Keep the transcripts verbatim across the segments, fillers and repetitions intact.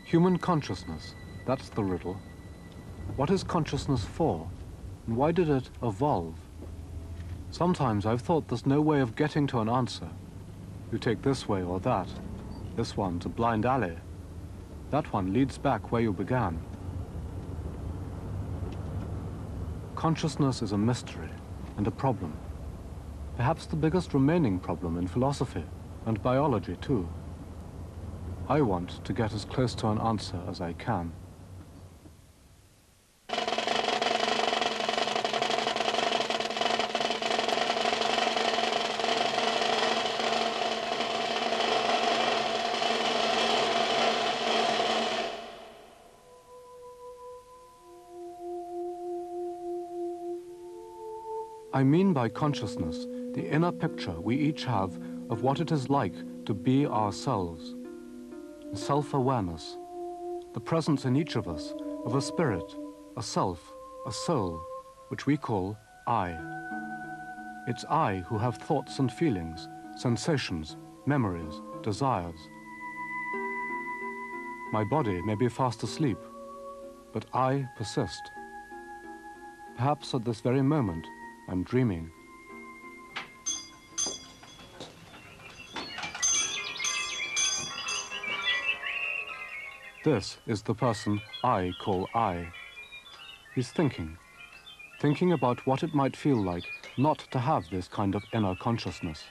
Human consciousness, that's the riddle. What is consciousness for, and why did it evolve? Sometimes I've thought there's no way of getting to an answer. You take this way or that. This one's a blind alley. That one leads back where you began. Consciousness is a mystery and a problem. Perhaps the biggest remaining problem in philosophy and biology too. I want to get as close to an answer as I can. I mean by consciousness the inner picture we each have of what it is like to be ourselves. Self-awareness, the presence in each of us of a spirit, a self, a soul, which we call I. It's I who have thoughts and feelings, sensations, memories, desires. My body may be fast asleep, but I persist. Perhaps at this very moment, I'm dreaming. This is the person I call I. He's thinking, thinking about what it might feel like not to have this kind of inner consciousness.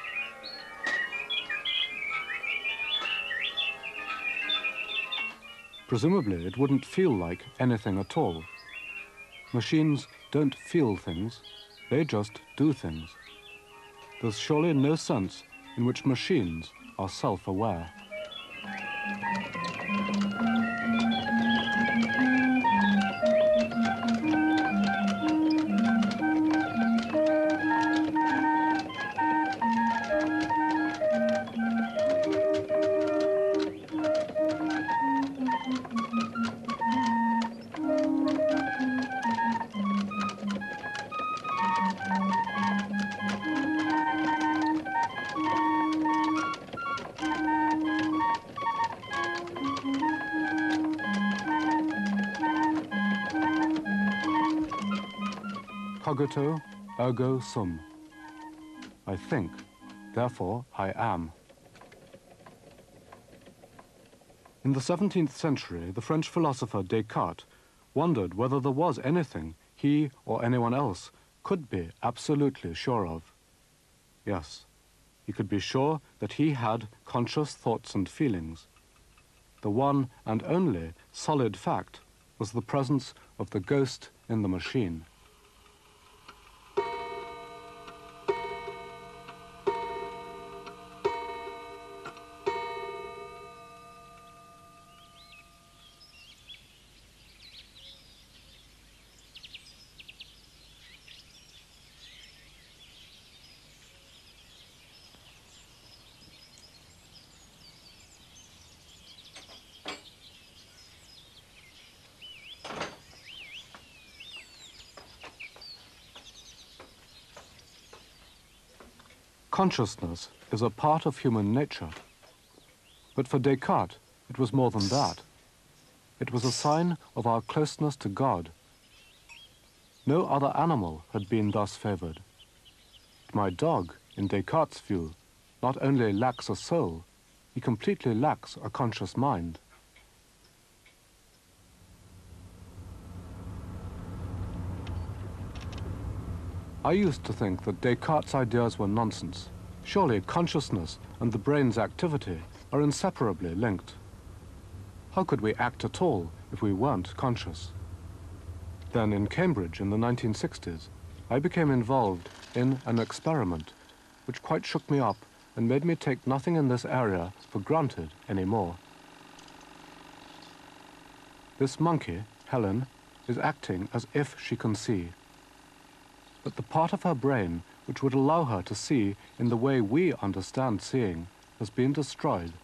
Presumably, it wouldn't feel like anything at all. Machines don't feel things, they just do things. There's surely no sense in which machines are self-aware. Cogito, ergo sum. I think, therefore I am. In the seventeenth century, the French philosopher Descartes wondered whether there was anything he or anyone else could be absolutely sure of. Yes, he could be sure that he had conscious thoughts and feelings. The one and only solid fact was the presence of the ghost in the machine. Consciousness is a part of human nature. But for Descartes, it was more than that. It was a sign of our closeness to God. No other animal had been thus favored. My dog, in Descartes' view, not only lacks a soul, he completely lacks a conscious mind. I used to think that Descartes' ideas were nonsense. Surely consciousness and the brain's activity are inseparably linked. How could we act at all if we weren't conscious? Then in Cambridge in the nineteen sixties, I became involved in an experiment which quite shook me up and made me take nothing in this area for granted anymore. This monkey, Helen, is acting as if she can see. But the part of her brain which would allow her to see in the way we understand seeing has been destroyed.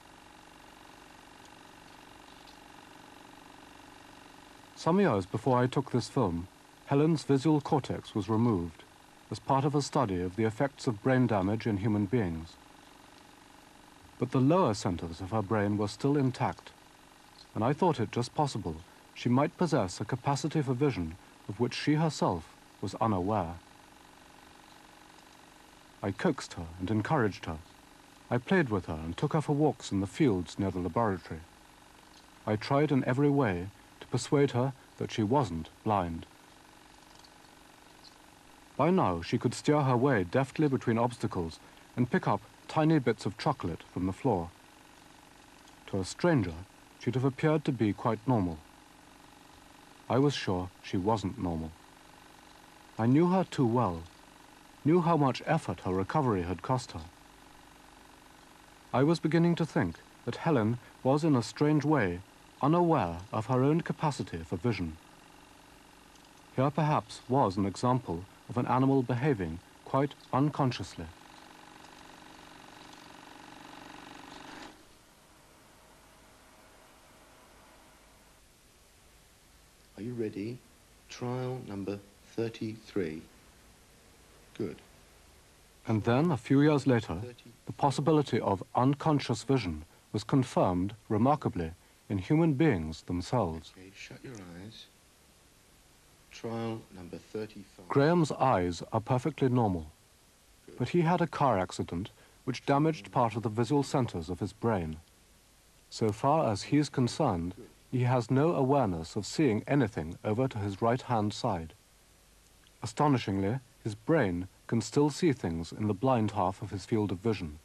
Some years before I took this film, Helen's visual cortex was removed as part of a study of the effects of brain damage in human beings. But the lower centers of her brain were still intact. and I thought it just possible she might possess a capacity for vision of which she herself was unaware. I coaxed her and encouraged her. I played with her and took her for walks in the fields near the laboratory. I tried in every way to persuade her that she wasn't blind. By now, she could steer her way deftly between obstacles and pick up tiny bits of chocolate from the floor. To a stranger, she'd have appeared to be quite normal. I was sure she wasn't normal. I knew her too well, knew how much effort her recovery had cost her. I was beginning to think that Helen was in a strange way unaware of her own capacity for vision. Here perhaps was an example of an animal behaving quite unconsciously. Are you ready? Trial number thirty-three. Good. And then, a few years later, the possibility of unconscious vision was confirmed, remarkably, in human beings themselves. Okay, shut your eyes. Trial number thirty-five. Graham's eyes are perfectly normal, Good. but he had a car accident which damaged part of the visual centers of his brain. So far as he is concerned, he has no awareness of seeing anything over to his right-hand side. Astonishingly, his brain can still see things in the blind half of his field of vision.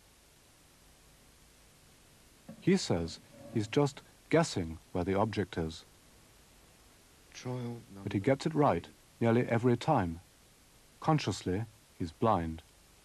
He says he's just guessing where the object is, Trial but he gets it right nearly every time. Consciously, he's blind.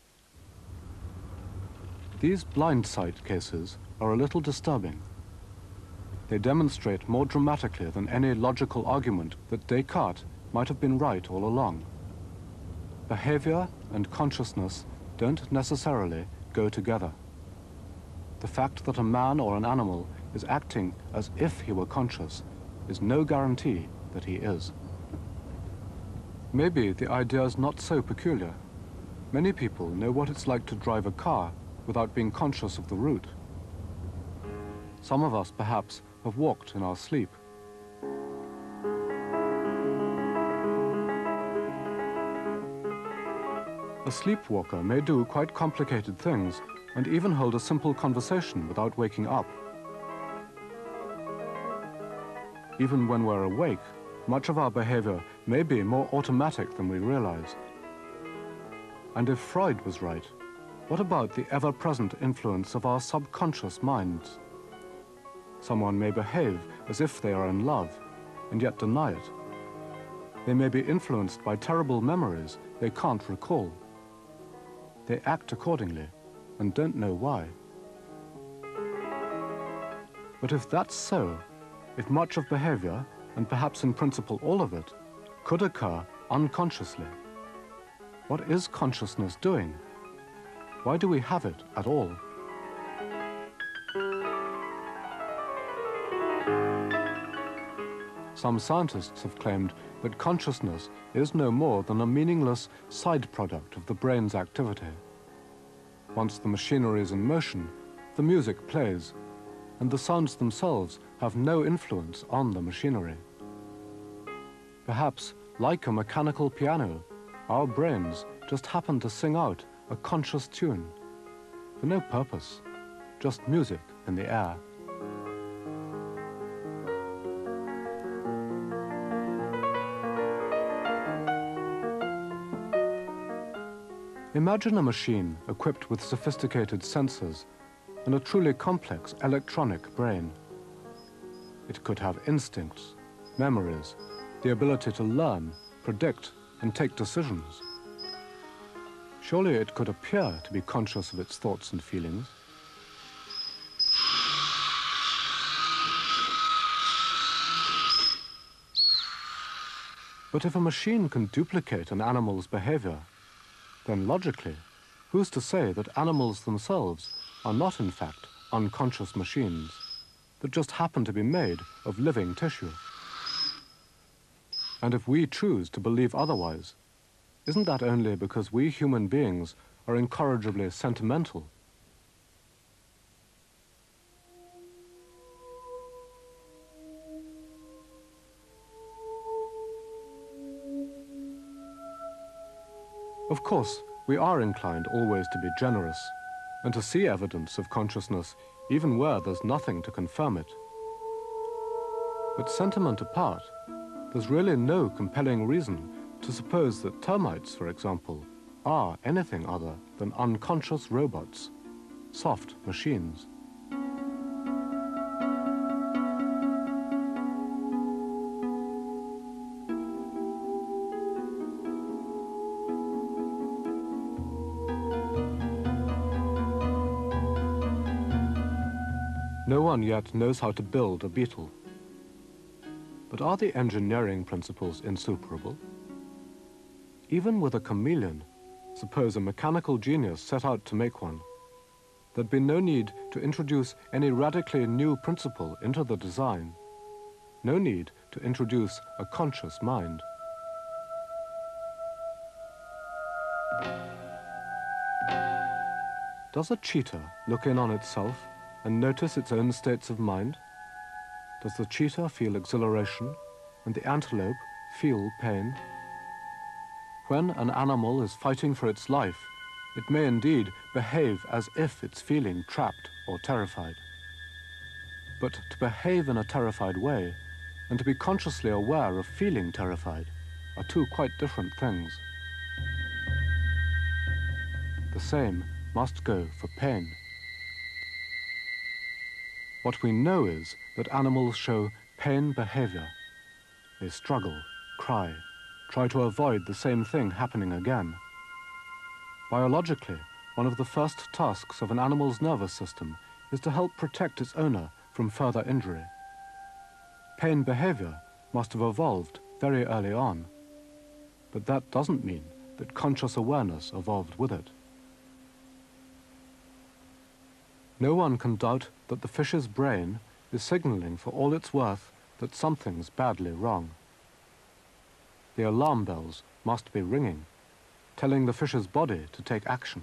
These blind sight cases are a little disturbing. They demonstrate more dramatically than any logical argument that Descartes might have been right all along. Behavior and consciousness don't necessarily go together. The fact that a man or an animal is acting as if he were conscious is no guarantee that he is. Maybe the idea is not so peculiar. Many people know what it's like to drive a car without being conscious of the route. Some of us, perhaps, have walked in our sleep. A sleepwalker may do quite complicated things and even hold a simple conversation without waking up. Even when we're awake, much of our behavior may be more automatic than we realize. And if Freud was right, what about the ever-present influence of our subconscious minds? Someone may behave as if they are in love, and yet deny it. They may be influenced by terrible memories they can't recall. They act accordingly, and don't know why. But if that's so, if much of behavior, and perhaps in principle all of it, could occur unconsciously, what is consciousness doing? Why do we have it at all? Some scientists have claimed that consciousness is no more than a meaningless side product of the brain's activity. Once the machinery is in motion, the music plays, and the sounds themselves have no influence on the machinery. Perhaps, like a mechanical piano, our brains just happen to sing out a conscious tune, for no purpose, just music in the air. Imagine a machine equipped with sophisticated sensors and a truly complex electronic brain. It could have instincts, memories, the ability to learn, predict, and take decisions. Surely it could appear to be conscious of its thoughts and feelings. But if a machine can duplicate an animal's behavior, then logically, who's to say that animals themselves are not in fact unconscious machines that just happen to be made of living tissue? And if we choose to believe otherwise, isn't that only because we human beings are incorrigibly sentimental? Of course, we are inclined always to be generous and to see evidence of consciousness even where there's nothing to confirm it. But sentiment apart, there's really no compelling reason to suppose that termites, for example, are anything other than unconscious robots, soft machines. No one yet knows how to build a beetle. But are the engineering principles insuperable? Even with a chameleon, suppose a mechanical genius set out to make one, there'd be no need to introduce any radically new principle into the design, no need to introduce a conscious mind. Does a cheetah look in on itself and notice its own states of mind? Does the cheetah feel exhilaration and the antelope feel pain? When an animal is fighting for its life, it may indeed behave as if it's feeling trapped or terrified. But to behave in a terrified way and to be consciously aware of feeling terrified are two quite different things. The same must go for pain. What we know is that animals show pain behavior. They struggle, cry, try to avoid the same thing happening again. Biologically, one of the first tasks of an animal's nervous system is to help protect its owner from further injury. Pain behavior must have evolved very early on, but that doesn't mean that conscious awareness evolved with it. No one can doubt that the fish's brain is signaling for all it's worth that something's badly wrong. The alarm bells must be ringing, telling the fish's body to take action.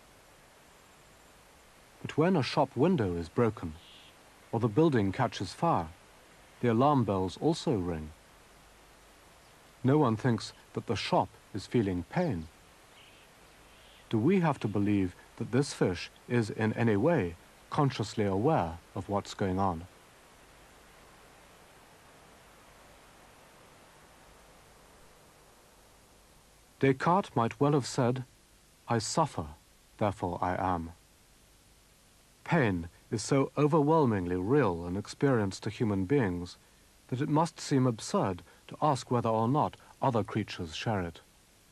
But when a shop window is broken, or the building catches fire, the alarm bells also ring. No one thinks that the shop is feeling pain. Do we have to believe that this fish is in any way consciously aware of what's going on? Descartes might well have said, "I suffer, therefore I am." Pain is so overwhelmingly real an experience to human beings that it must seem absurd to ask whether or not other creatures share it.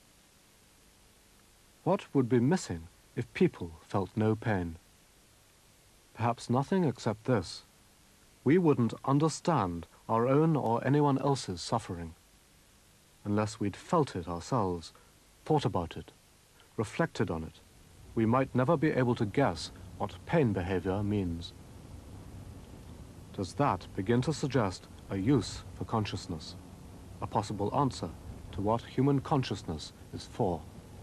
What would be missing if people felt no pain? Perhaps nothing except this: we wouldn't understand our own or anyone else's suffering unless we'd felt it ourselves, thought about it, reflected on it. We might never be able to guess what pain behavior means. Does that begin to suggest a use for consciousness, a possible answer to what human consciousness is for?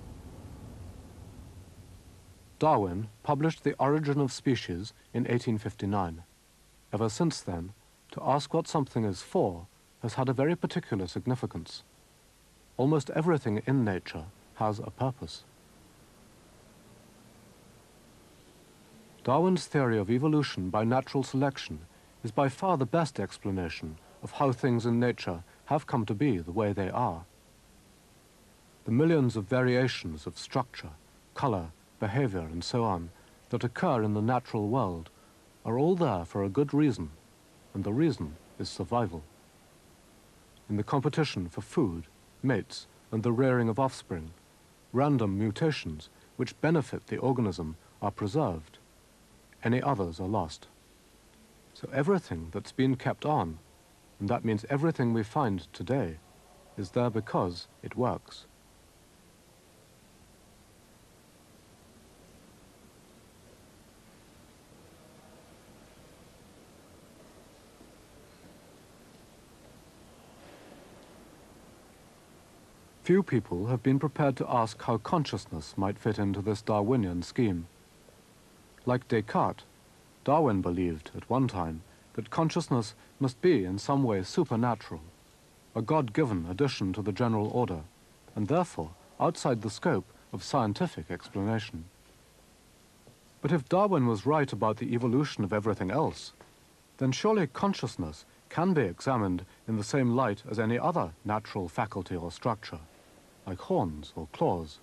Darwin published The Origin of Species in eighteen fifty-nine. Ever since then, to ask what something is for has had a very particular significance. Almost everything in nature has a purpose. Darwin's theory of evolution by natural selection is by far the best explanation of how things in nature have come to be the way they are. The millions of variations of structure, color, behavior, and so on that occur in the natural world are all there for a good reason, and the reason is survival. In the competition for food, mates, and the rearing of offspring, random mutations which benefit the organism are preserved. Any others are lost. So everything that's been kept on, and that means everything we find today, is there because it works. Few people have been prepared to ask how consciousness might fit into this Darwinian scheme. Like Descartes, Darwin believed at one time that consciousness must be in some way supernatural, a God-given addition to the general order, and therefore outside the scope of scientific explanation. But if Darwin was right about the evolution of everything else, then surely consciousness can be examined in the same light as any other natural faculty or structure, like horns or claws.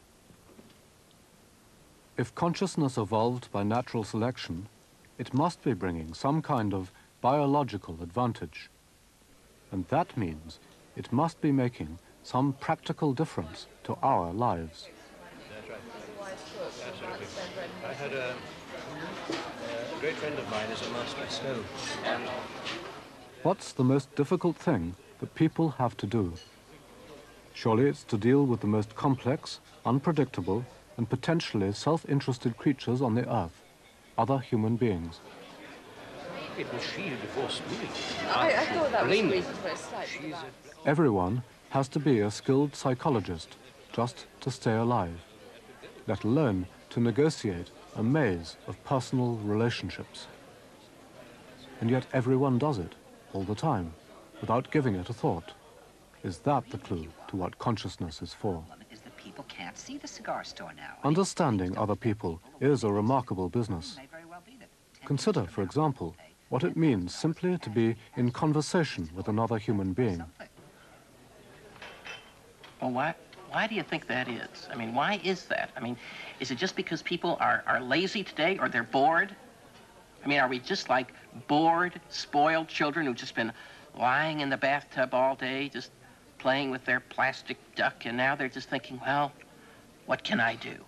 If consciousness evolved by natural selection, it must be bringing some kind of biological advantage. And that means it must be making some practical difference to our lives. That's right. Absolutely. I had a, a great friend of mine is a master of snow. And What's the most difficult thing that people have to do? Surely it's to deal with the most complex, unpredictable, and potentially self-interested creatures on the earth, other human beings. it was she who divorced me. I, I thought that was Blame the me. reason for a slight She's a... Everyone has to be a skilled psychologist just to stay alive, let alone to negotiate a maze of personal relationships. And yet everyone does it, all the time, without giving it a thought. Is that the clue to what consciousness is for? Is that people can't see the cigar store now. Understanding other people is a remarkable business. May very well be that ten Consider, years from for now, example, what it means simply to be in conversation with another human being. something. Well, why, why do you think that is? I mean, why is that? I mean, is it just because people are, are lazy today or they're bored? I mean, are we just like bored, spoiled children who've just been lying in the bathtub all day, just playing with their plastic duck, and now they're just thinking, well, what can I do?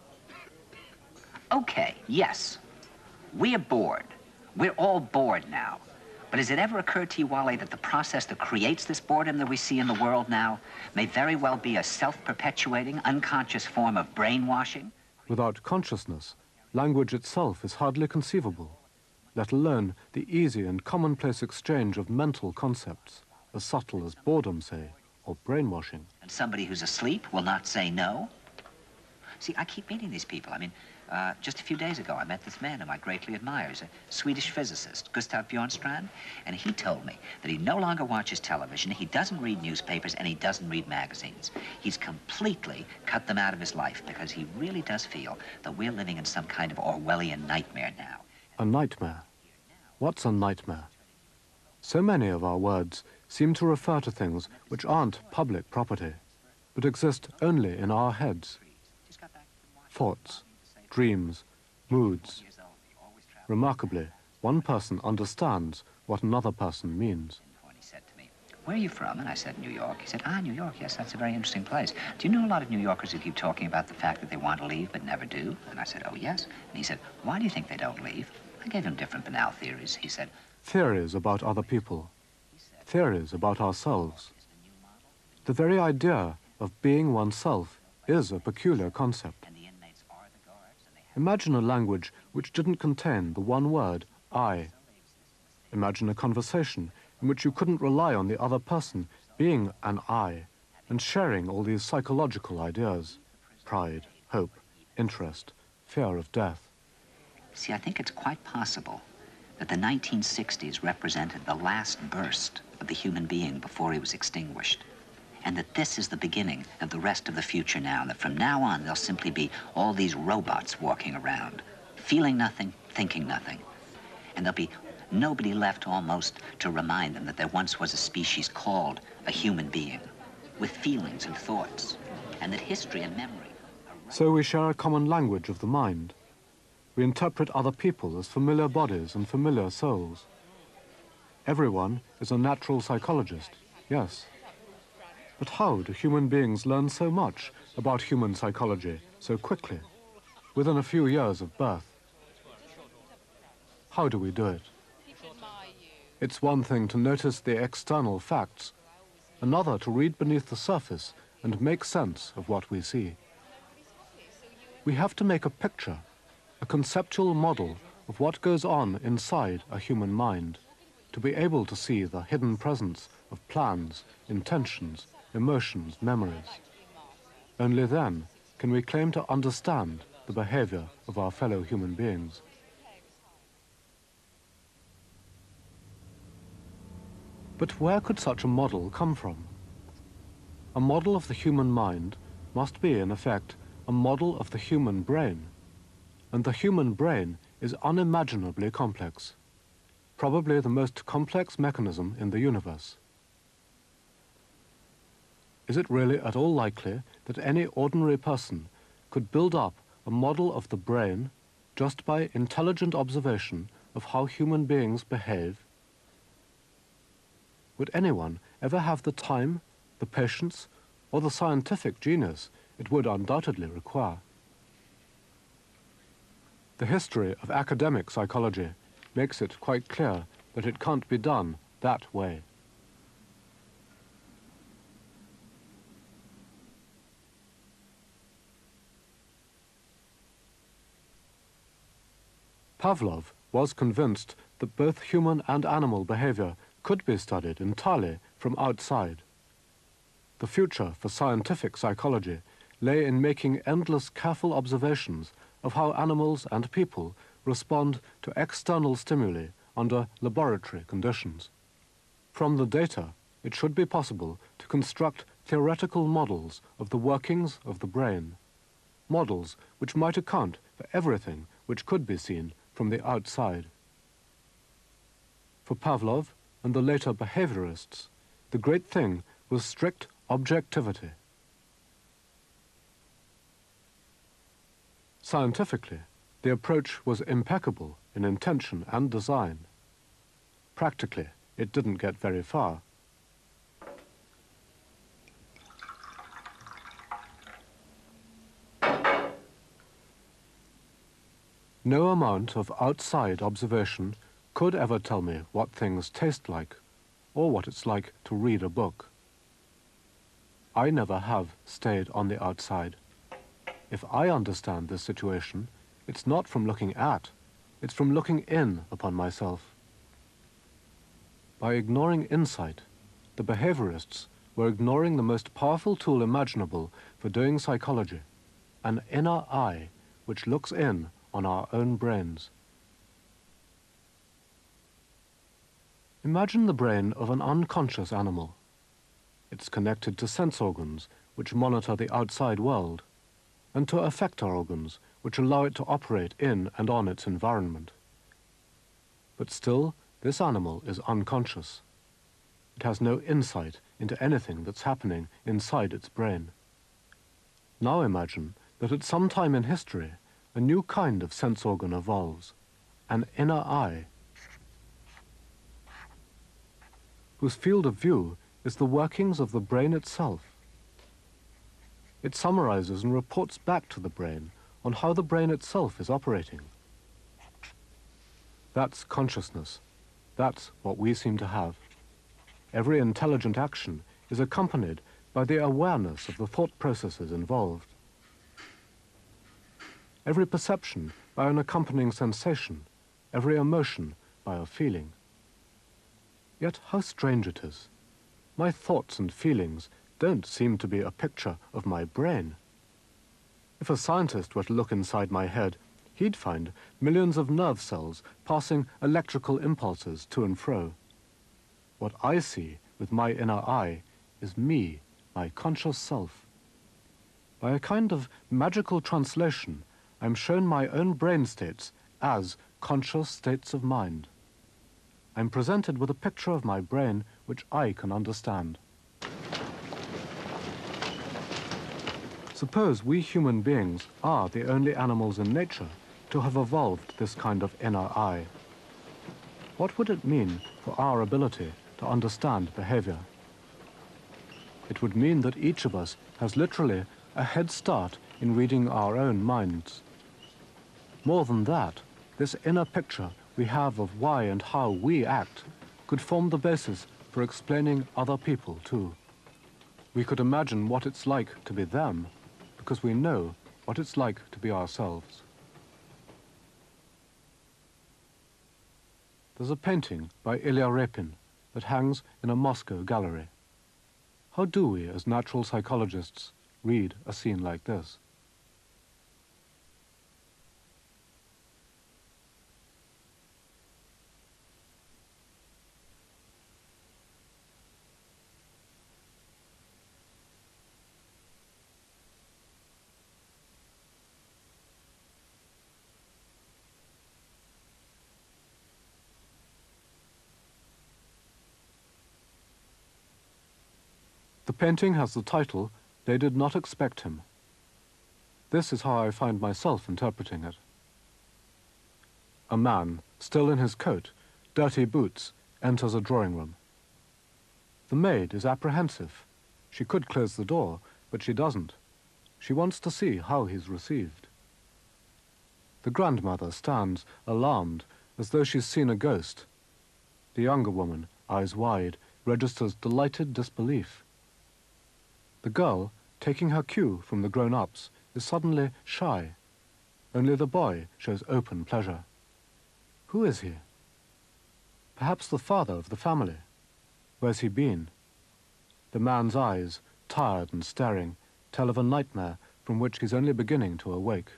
Okay, yes. We're bored. We're all bored now. But has it ever occurred to you, Wally, that the process that creates this boredom that we see in the world now may very well be a self-perpetuating, unconscious form of brainwashing? Without consciousness, language itself is hardly conceivable, let alone the easy and commonplace exchange of mental concepts, as subtle as boredom, say, or brainwashing. And somebody who's asleep will not say no? See, I keep meeting these people. I mean, uh, just a few days ago, I met this man whom I greatly admire. He's a Swedish physicist, Gustav Bjornstrand, and he told me that he no longer watches television, he doesn't read newspapers, and he doesn't read magazines. He's completely cut them out of his life because he really does feel that we're living in some kind of Orwellian nightmare now. A nightmare. What's a nightmare? So many of our words seem to refer to things which aren't public property, but exist only in our heads. Thoughts, dreams, moods. Remarkably, one person understands what another person means. He said to me, "Where are you from?" And I said, "New York." He said, "Ah, New York, yes, that's a very interesting place. Do you know a lot of New Yorkers who keep talking about the fact that they want to leave but never do?" And I said, "Oh, yes." And he said, "Why do you think they don't leave?" I gave him different banal theories. He said, Theories about other people, theories about ourselves. The very idea of being oneself is a peculiar concept. and the inmates are the guards, and they have Imagine a language which didn't contain the one word, I. Imagine a conversation in which you couldn't rely on the other person being an I and sharing all these psychological ideas, pride, hope, interest, fear of death. See, I think it's quite possible that the nineteen sixties represented the last burst of the human being before he was extinguished. And that this is the beginning of the rest of the future now, and that from now on there'll simply be all these robots walking around, feeling nothing, thinking nothing. And there'll be nobody left almost to remind them that there once was a species called a human being, with feelings and thoughts, and that history and memory are So we share a common language of the mind. We interpret other people as familiar bodies and familiar souls. Everyone is a natural psychologist, yes. But how do human beings learn so much about human psychology so quickly, within a few years of birth? How do we do it? It's one thing to notice the external facts, another to read beneath the surface and make sense of what we see. We have to make a picture, a conceptual model of what goes on inside a human mind, to be able to see the hidden presence of plans, intentions, emotions, memories. Only then can we claim to understand the behavior of our fellow human beings. But where could such a model come from? A model of the human mind must be, in effect, a model of the human brain, and the human brain is unimaginably complex, probably the most complex mechanism in the universe. Is it really at all likely that any ordinary person could build up a model of the brain just by intelligent observation of how human beings behave? Would anyone ever have the time, the patience, or the scientific genius it would undoubtedly require? The history of academic psychology makes it quite clear that it can't be done that way. Pavlov was convinced that both human and animal behavior could be studied entirely from outside. The future for scientific psychology lay in making endless careful observations of how animals and people respond to external stimuli under laboratory conditions. From the data, it should be possible to construct theoretical models of the workings of the brain, models which might account for everything which could be seen from the outside. For Pavlov and the later behaviorists, the great thing was strict objectivity. Scientifically, the approach was impeccable in intention and design. Practically, it didn't get very far. No amount of outside observation could ever tell me what things taste like, or what it's like to read a book. I never have stayed on the outside. If I understand this situation, it's not from looking at, it's from looking in upon myself. By ignoring insight, the behaviorists were ignoring the most powerful tool imaginable for doing psychology, an inner eye which looks in on our own brains. Imagine the brain of an unconscious animal. It's connected to sense organs which monitor the outside world, and to effector organs which allow it to operate in and on its environment. But still, this animal is unconscious. It has no insight into anything that's happening inside its brain. Now imagine that at some time in history, a new kind of sense organ evolves, an inner eye, whose field of view is the workings of the brain itself. It summarizes and reports back to the brain on how the brain itself is operating. That's consciousness. That's what we seem to have. Every intelligent action is accompanied by the awareness of the thought processes involved. Every perception by an accompanying sensation, every emotion by a feeling. Yet how strange it is. My thoughts and feelings don't seem to be a picture of my brain. If a scientist were to look inside my head, he'd find millions of nerve cells passing electrical impulses to and fro. What I see with my inner eye is me, my conscious self. By a kind of magical translation, I'm shown my own brain states as conscious states of mind. I'm presented with a picture of my brain which I can understand. Suppose we human beings are the only animals in nature to have evolved this kind of inner eye. What would it mean for our ability to understand behavior? It would mean that each of us has literally a head start in reading our own minds. More than that, this inner picture we have of why and how we act could form the basis for explaining other people too. We could imagine what it's like to be them, because we know what it's like to be ourselves. There's a painting by Ilya Repin that hangs in a Moscow gallery. How do we, as natural psychologists, read a scene like this? painting has the title, "They Did Not Expect Him." This is how I find myself interpreting it. A man, still in his coat, dirty boots, enters a drawing room. The maid is apprehensive. She could close the door, but she doesn't. She wants to see how he's received. The grandmother stands, alarmed, as though she's seen a ghost. The younger woman, eyes wide, registers delighted disbelief. The girl, taking her cue from the grown-ups, is suddenly shy. Only the boy shows open pleasure. Who is he? Perhaps the father of the family. Where's he been? The man's eyes, tired and staring, tell of a nightmare from which he's only beginning to awake.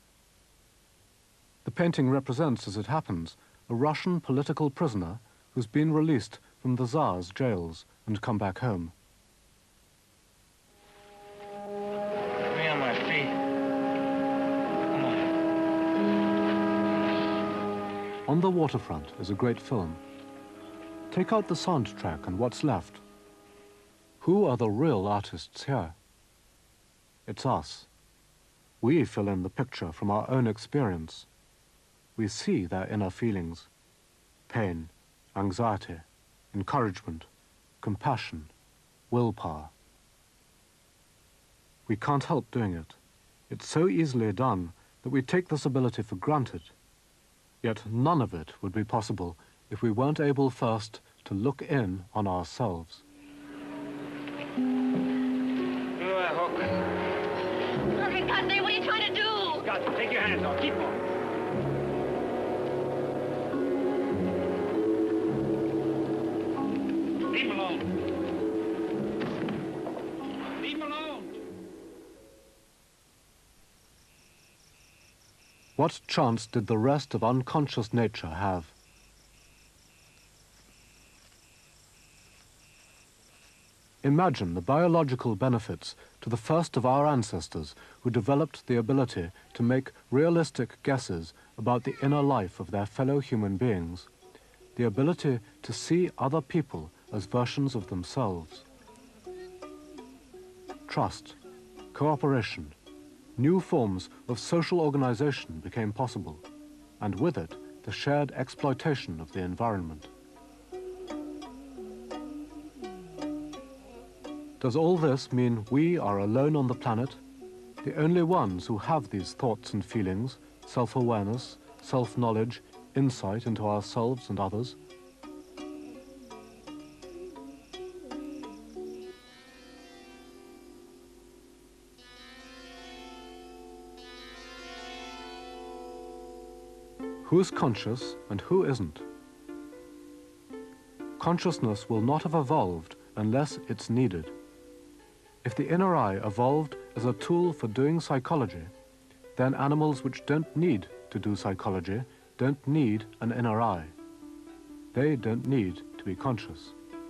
The painting represents, as it happens, a Russian political prisoner who's been released from the Tsar's jails and come back home. Put me on my feet. Come on. On the Waterfront is a great film. Take out the soundtrack and what's left. Who are the real artists here? It's us. We fill in the picture from our own experience. We see their inner feelings: pain, anxiety, encouragement, compassion, willpower. We can't help doing it. It's so easily done that we take this ability for granted. Yet none of it would be possible if we weren't able first to look in on ourselves. Give me that hook. For God's sake, what are you trying to do? Got to take your hands off. Keep on. Leave him alone. Leave him alone. What chance did the rest of unconscious nature have? Imagine the biological benefits to the first of our ancestors who developed the ability to make realistic guesses about the inner life of their fellow human beings, the ability to see other people as versions of themselves. Trust, cooperation, new forms of social organization became possible, and with it, the shared exploitation of the environment. Does all this mean we are alone on the planet, the only ones who have these thoughts and feelings, self-awareness, self-knowledge, insight into ourselves and others? Who's conscious and who isn't? Consciousness will not have evolved unless it's needed. If the inner eye evolved as a tool for doing psychology, then animals which don't need to do psychology don't need an inner eye. They don't need to be conscious.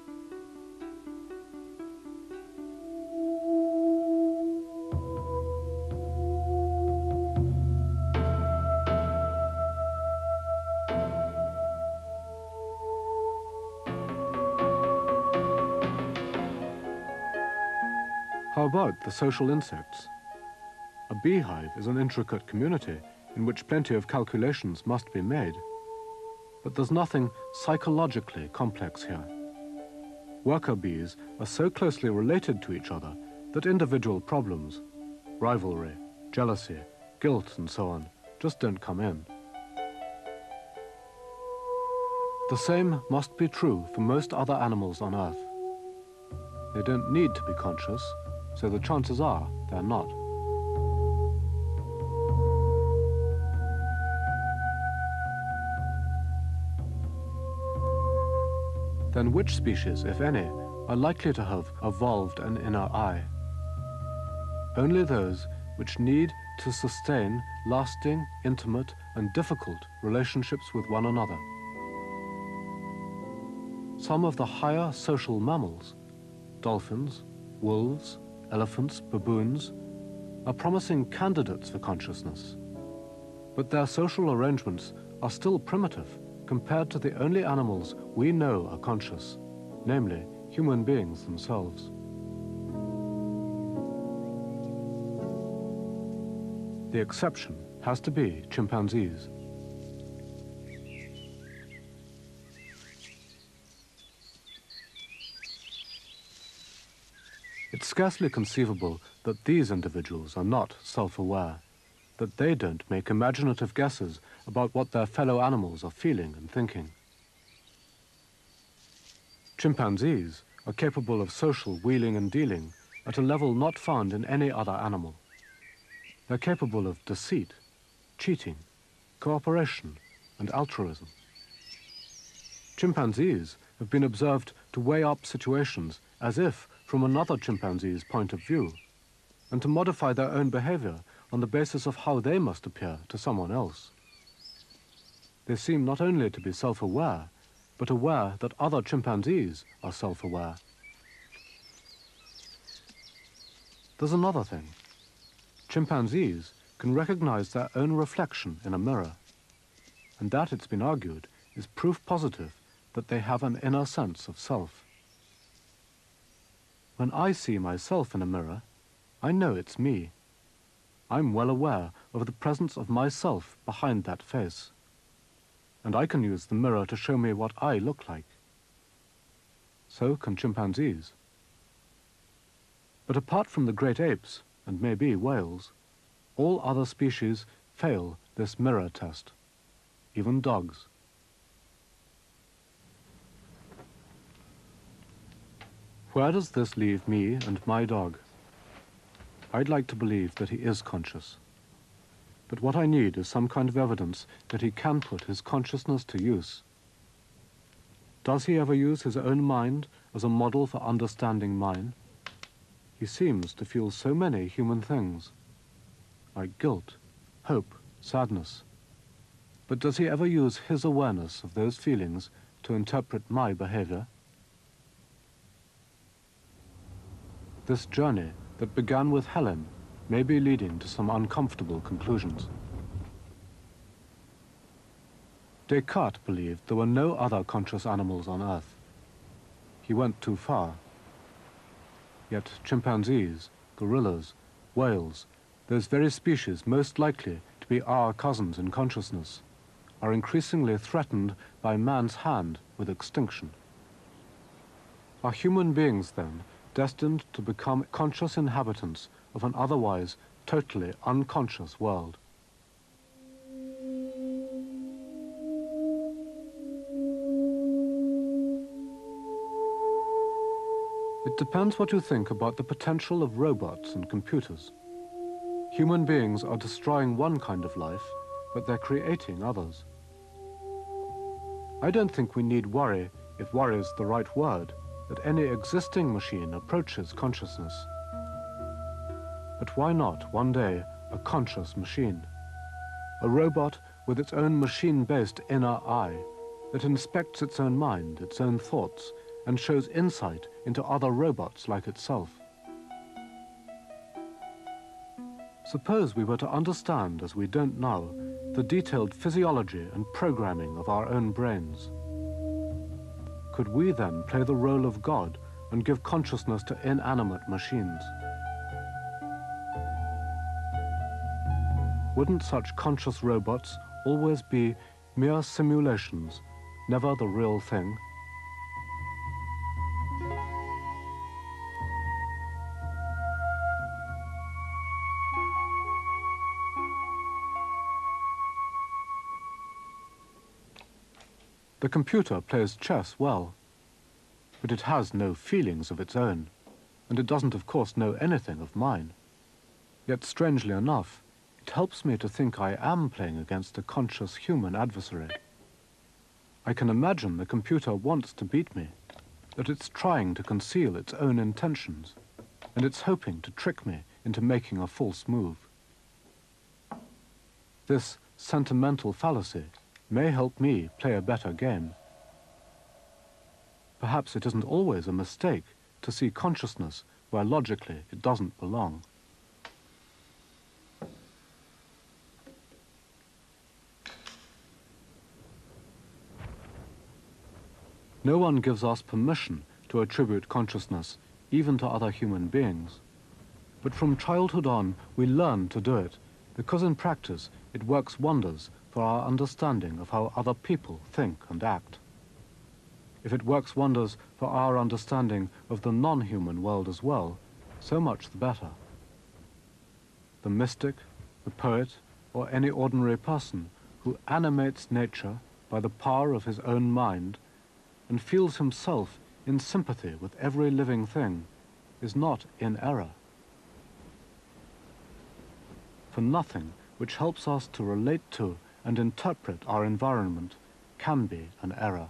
How about the social insects? A beehive is an intricate community in which plenty of calculations must be made. But there's nothing psychologically complex here. Worker bees are so closely related to each other that individual problems, rivalry, jealousy, guilt, and so on, just don't come in. The same must be true for most other animals on Earth. They don't need to be conscious, so the chances are they're not. Then which species, if any, are likely to have evolved an inner eye? Only those which need to sustain lasting, intimate, and difficult relationships with one another. Some of the higher social mammals, dolphins, wolves, elephants, baboons, are promising candidates for consciousness. But their social arrangements are still primitive compared to the only animals we know are conscious, namely human beings themselves. The exception has to be chimpanzees. It's scarcely conceivable that these individuals are not self-aware, that they don't make imaginative guesses about what their fellow animals are feeling and thinking. Chimpanzees are capable of social wheeling and dealing at a level not found in any other animal. They're capable of deceit, cheating, cooperation, and altruism. Chimpanzees have been observed to weigh up situations as if from another chimpanzee's point of view, and to modify their own behavior on the basis of how they must appear to someone else. They seem not only to be self-aware, but aware that other chimpanzees are self-aware. There's another thing. Chimpanzees can recognize their own reflection in a mirror, and that, it's been argued, is proof positive that they have an inner sense of self. When I see myself in a mirror, I know it's me. I'm well aware of the presence of myself behind that face, and I can use the mirror to show me what I look like. So can chimpanzees. But apart from the great apes, and maybe whales, all other species fail this mirror test, even dogs. Where does this leave me and my dog? I'd like to believe that he is conscious. But what I need is some kind of evidence that he can put his consciousness to use. Does he ever use his own mind as a model for understanding mine? He seems to feel so many human things, like guilt, hope, sadness. But does he ever use his awareness of those feelings to interpret my behavior? This journey that began with Helen may be leading to some uncomfortable conclusions. Descartes believed there were no other conscious animals on Earth. He went too far. Yet chimpanzees, gorillas, whales, those very species most likely to be our cousins in consciousness, are increasingly threatened by man's hand with extinction. Are human beings, then, destined to become conscious inhabitants of an otherwise totally unconscious world? It depends what you think about the potential of robots and computers. Human beings are destroying one kind of life, but they're creating others. I don't think we need worry, if worry is the right word, that any existing machine approaches consciousness. But why not, one day, a conscious machine? A robot with its own machine-based inner eye that inspects its own mind, its own thoughts, and shows insight into other robots like itself. Suppose we were to understand, as we don't now, the detailed physiology and programming of our own brains. Could we then play the role of God and give consciousness to inanimate machines? Wouldn't such conscious robots always be mere simulations, never the real thing? The computer plays chess well, but it has no feelings of its own, and it doesn't, of course, know anything of mine. Yet, strangely enough, it helps me to think I am playing against a conscious human adversary. I can imagine the computer wants to beat me, that it's trying to conceal its own intentions, and it's hoping to trick me into making a false move. This sentimental fallacy may help me play a better game. Perhaps it isn't always a mistake to see consciousness where logically it doesn't belong. No one gives us permission to attribute consciousness even to other human beings. But from childhood on, we learn to do it because in practice it works wonders for our understanding of how other people think and act. If it works wonders for our understanding of the non-human world as well, so much the better. The mystic, the poet, or any ordinary person who animates nature by the power of his own mind and feels himself in sympathy with every living thing is not in error. For nothing which helps us to relate to and interpret our environment can be an error.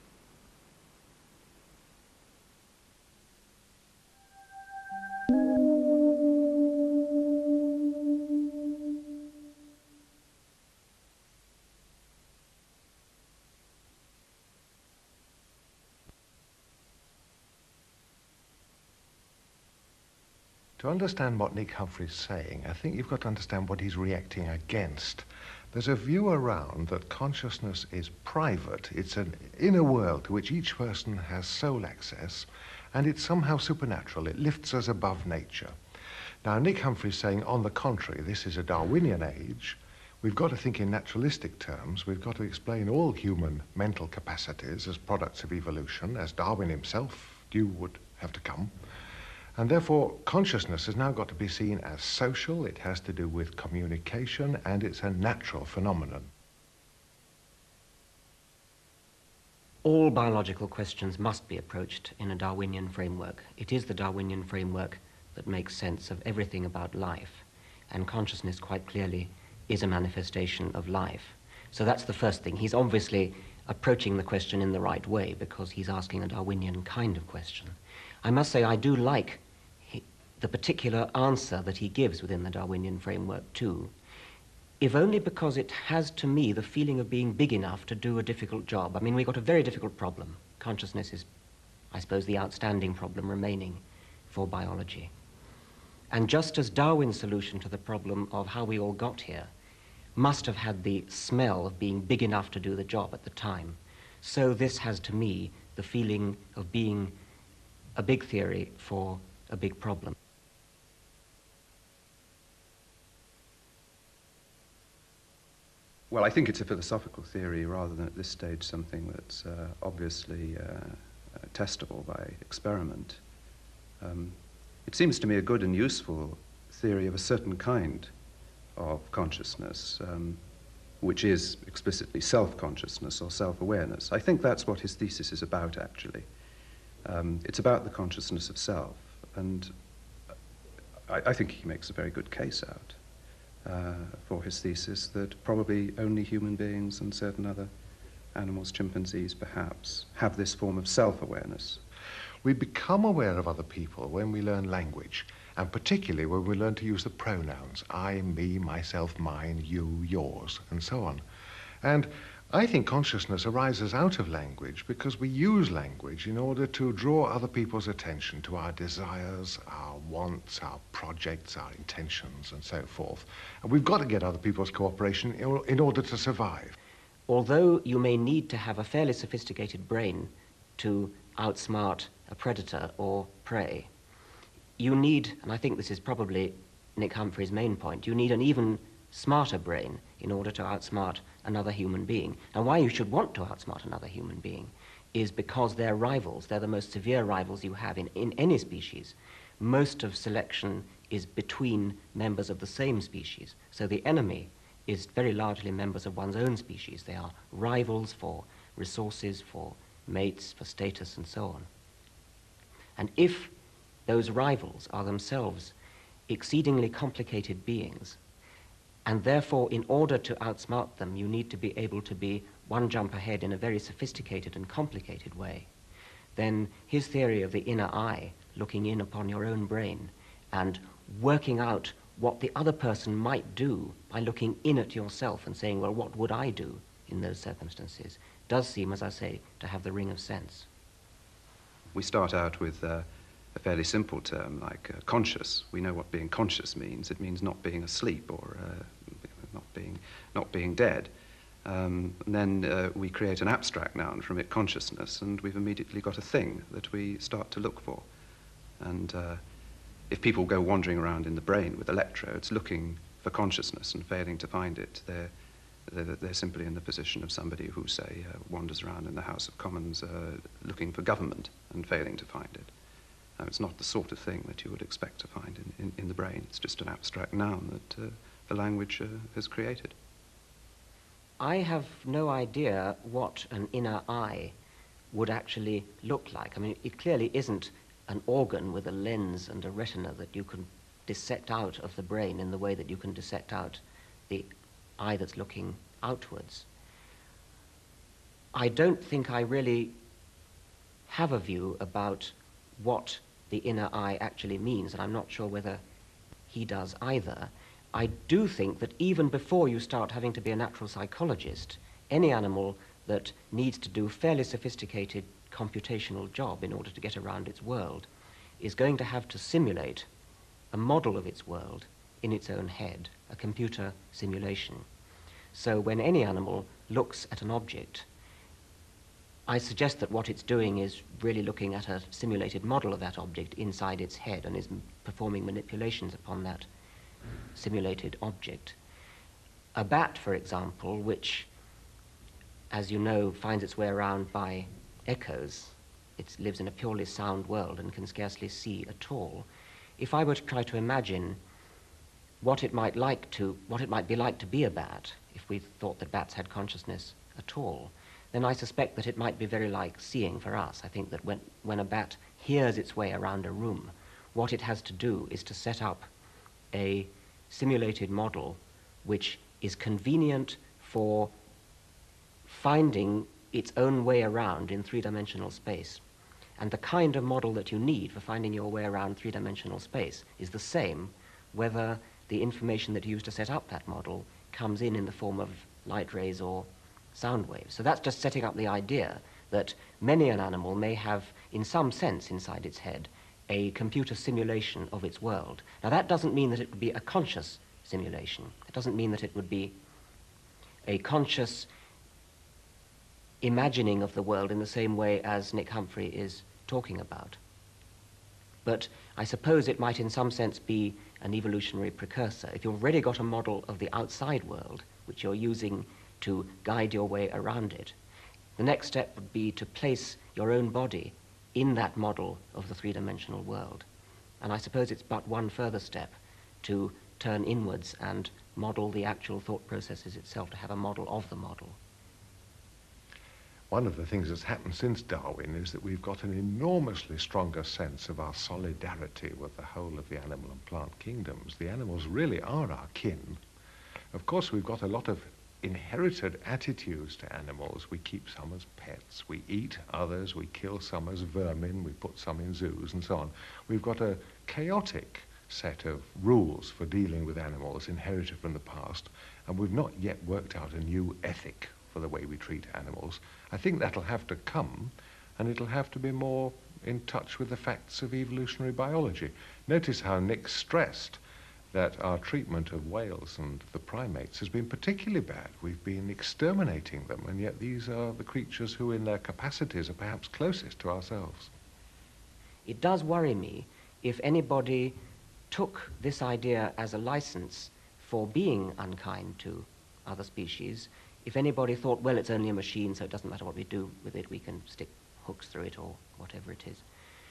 To understand what Nick Humphrey's saying, I think you've got to understand what he's reacting against. There's a view around that consciousness is private. It's an inner world to which each person has sole access, and it's somehow supernatural. It lifts us above nature. Now, Nick Humphrey's saying, on the contrary, this is a Darwinian age. We've got to think in naturalistic terms. We've got to explain all human mental capacities as products of evolution, as Darwin himself knew would have to come. And therefore, consciousness has now got to be seen as social, it has to do with communication, and it's a natural phenomenon. All biological questions must be approached in a Darwinian framework. It is the Darwinian framework that makes sense of everything about life, and consciousness quite clearly is a manifestation of life. So that's the first thing. He's obviously approaching the question in the right way because he's asking a Darwinian kind of question. I must say I do like the particular answer that he gives within the Darwinian framework too, if only because it has to me the feeling of being big enough to do a difficult job. I mean, we've got a very difficult problem. Consciousness is, I suppose, the outstanding problem remaining for biology. And just as Darwin's solution to the problem of how we all got here must have had the smell of being big enough to do the job at the time, so this has to me the feeling of being a big theory for a big problem. Well, I think it's a philosophical theory rather than at this stage something that's uh, obviously uh, uh, testable by experiment. Um, it seems to me a good and useful theory of a certain kind of consciousness, um, which is explicitly self-consciousness or self-awareness. I think that's what his thesis is about, actually. Um, it's about the consciousness of self, and I, I think he makes a very good case out uh, for his thesis that probably only human beings and certain other animals, chimpanzees perhaps, have this form of self-awareness. We become aware of other people when we learn language, and particularly when we learn to use the pronouns I, me, myself, mine, you, yours, and so on. And I think consciousness arises out of language because we use language in order to draw other people's attention to our desires, our wants, our projects, our intentions, and so forth. And we've got to get other people's cooperation in, in order to survive. Although you may need to have a fairly sophisticated brain to outsmart a predator or prey, you need, and I think this is probably Nick Humphrey's main point, you need an even smarter brain in order to outsmart another human being. And why you should want to outsmart another human being is because they're rivals. They're the most severe rivals you have in, in any species. Most of selection is between members of the same species. So the enemy is very largely members of one's own species. They are rivals for resources, for mates, for status, and so on. And if those rivals are themselves exceedingly complicated beings, and therefore, in order to outsmart them, you need to be able to be one jump ahead in a very sophisticated and complicated way, then his theory of the inner eye, looking in upon your own brain and working out what the other person might do by looking in at yourself and saying, well, what would I do in those circumstances, does seem, as I say, to have the ring of sense. We start out with uh, a fairly simple term like uh, conscious. We know what being conscious means. It means not being asleep or uh, not being, not being dead. Um, and then uh, we create an abstract noun from it, consciousness, and we've immediately got a thing that we start to look for. And uh, if people go wandering around in the brain with electrodes looking for consciousness and failing to find it, they're, they're, they're simply in the position of somebody who, say, uh, wanders around in the House of Commons uh, looking for government and failing to find it. Uh, it's not the sort of thing that you would expect to find in, in, in the brain. It's just an abstract noun that uh, the language uh, has created. I have no idea what an inner eye would actually look like. I mean, it clearly isn't an organ with a lens and a retina that you can dissect out of the brain in the way that you can dissect out the eye that's looking outwards. I don't think I really have a view about what the inner eye actually means, and I'm not sure whether he does either. I do think that even before you start having to be a natural psychologist, any animal that needs to do a fairly sophisticated computational job in order to get around its world is going to have to simulate a model of its world in its own head, a computer simulation. So when any animal looks at an object, I suggest that what it's doing is really looking at a simulated model of that object inside its head and is performing manipulations upon that simulated object. A bat, for example, which, as you know, finds its way around by echoes, it lives in a purely sound world and can scarcely see at all. If I were to try to imagine what it might like to, what it might be like to be a bat, if we thought that bats had consciousness at all, then I suspect that it might be very like seeing for us. I think that when, when a bat hears its way around a room, what it has to do is to set up a simulated model which is convenient for finding its own way around in three-dimensional space. And the kind of model that you need for finding your way around three-dimensional space is the same whether the information that you use to set up that model comes in in the form of light rays or sound waves. So that's just setting up the idea that many an animal may have, in some sense inside its head, a computer simulation of its world. Now that doesn't mean that it would be a conscious simulation. It doesn't mean that it would be a conscious imagining of the world in the same way as Nick Humphrey is talking about. But I suppose it might in some sense be an evolutionary precursor. If you've already got a model of the outside world, which you're using to guide your way around it, the next step would be to place your own body in that model of the three-dimensional world. And I suppose it's but one further step to turn inwards and model the actual thought processes itself, to have a model of the model. One of the things that's happened since Darwin is that we've got an enormously stronger sense of our solidarity with the whole of the animal and plant kingdoms. The animals really are our kin. Of course, we've got a lot of inherited attitudes to animals. We keep some as pets, we eat others, we kill some as vermin, we put some in zoos and so on. We've got a chaotic set of rules for dealing with animals inherited from the past, and we've not yet worked out a new ethic for the way we treat animals. I think that'll have to come, and it'll have to be more in touch with the facts of evolutionary biology. Notice how Nick stressed that our treatment of whales and the primates has been particularly bad. We've been exterminating them, and yet these are the creatures who in their capacities are perhaps closest to ourselves. It does worry me if anybody took this idea as a license for being unkind to other species. If anybody thought, well, it's only a machine, so it doesn't matter what we do with it, we can stick hooks through it or whatever it is.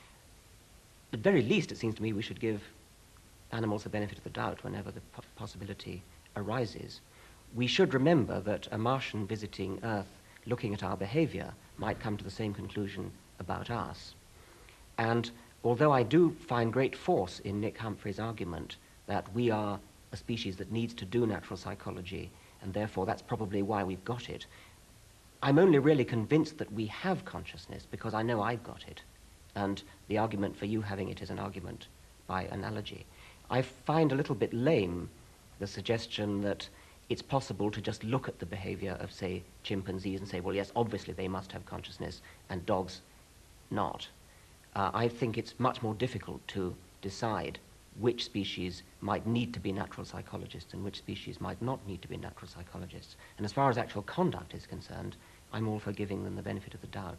At very least, it seems to me we should give animals the benefit of the doubt whenever the po possibility arises. We should remember that a Martian visiting Earth, looking at our behavior, might come to the same conclusion about us. And although I do find great force in Nick Humphrey's argument that we are a species that needs to do natural psychology, and therefore that's probably why we've got it, I'm only really convinced that we have consciousness because I know I've got it. And the argument for you having it is an argument by analogy. I find a little bit lame the suggestion that it's possible to just look at the behavior of, say, chimpanzees and say, well, yes, obviously they must have consciousness, and dogs not. Uh, I think it's much more difficult to decide which species might need to be natural psychologists and which species might not need to be natural psychologists. And as far as actual conduct is concerned, I'm all for giving them the benefit of the doubt.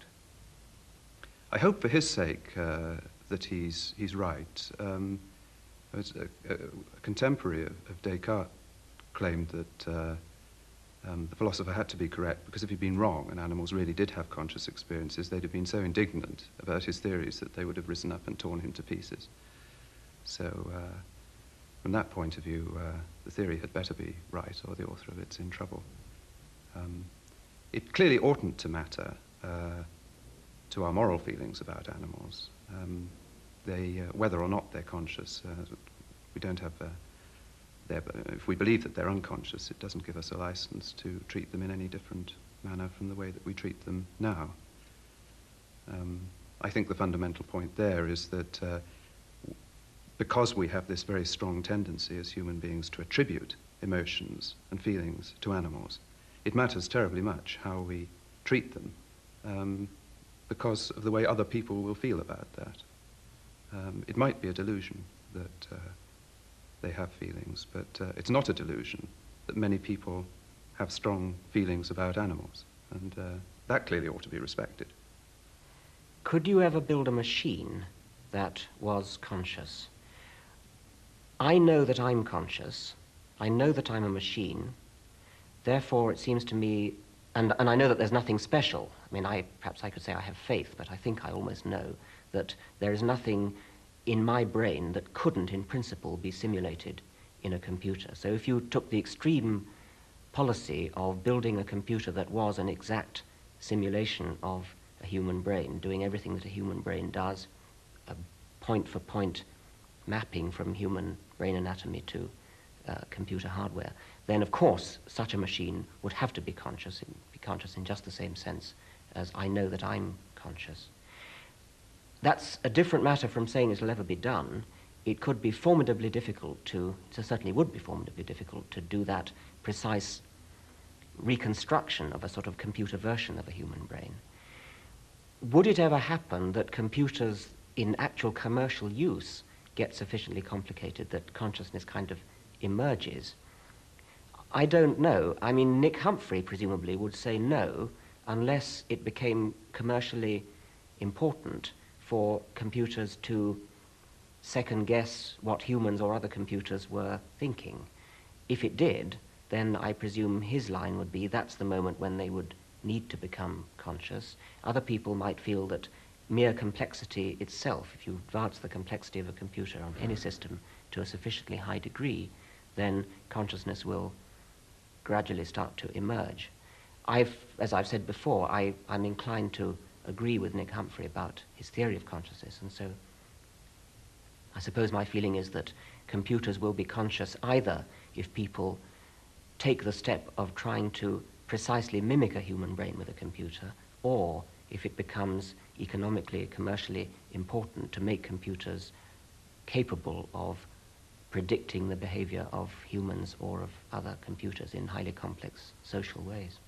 I hope for his sake uh, that he's, he's right. Um, a, a, a contemporary of, of Descartes claimed that uh, um, the philosopher had to be correct because if he'd been wrong and animals really did have conscious experiences, they'd have been so indignant about his theories that they would have risen up and torn him to pieces. So uh, from that point of view, uh, the theory had better be right or the author of it's in trouble. Um, it clearly oughtn't to matter uh, to our moral feelings about animals. Um, they, uh, whether or not they're conscious, uh, we don't have, uh, their, if we believe that they're unconscious, it doesn't give us a license to treat them in any different manner from the way that we treat them now. Um, I think the fundamental point there is that uh, because we have this very strong tendency as human beings to attribute emotions and feelings to animals, it matters terribly much how we treat them um, because of the way other people will feel about that. Um, it might be a delusion that uh, they have feelings, but uh, it's not a delusion that many people have strong feelings about animals, and uh, that clearly ought to be respected. Could you ever build a machine that was conscious? I know that I'm conscious. I know that I'm a machine. Therefore, it seems to me, and, and I know that there's nothing special. I mean, I, perhaps I could say I have faith, but I think I almost know that there is nothing in my brain that couldn't, in principle, be simulated in a computer. So if you took the extreme policy of building a computer that was an exact simulation of a human brain, doing everything that a human brain does, a point-for-point mapping from human brain anatomy to uh, computer hardware, then of course such a machine would have to be conscious, be conscious in just the same sense as I know that I'm conscious. That's a different matter from saying it'll ever be done. It could be formidably difficult to, so certainly would be formidably difficult to do that precise reconstruction of a sort of computer version of a human brain. Would it ever happen that computers in actual commercial use get sufficiently complicated that consciousness kind of emerges? I don't know. I mean, Nick Humphrey presumably would say no unless it became commercially important for computers to second guess what humans or other computers were thinking. If it did, then I presume his line would be that's the moment when they would need to become conscious. Other people might feel that mere complexity itself, if you advance the complexity of a computer on any system to a sufficiently high degree, then consciousness will gradually start to emerge. I've, as I've said before, I, I'm inclined to agree with Nick Humphrey about his theory of consciousness, and so I suppose my feeling is that computers will be conscious either if people take the step of trying to precisely mimic a human brain with a computer, or if it becomes economically, commercially important to make computers capable of predicting the behavior of humans or of other computers in highly complex social ways.